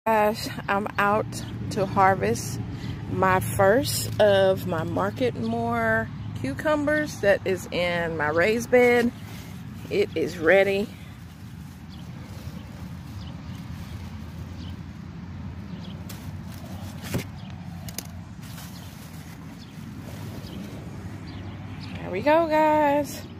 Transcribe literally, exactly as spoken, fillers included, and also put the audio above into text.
Guys, I'm out to harvest my first of my Market More cucumbers that is in my raised bed. It is ready. There we go, guys.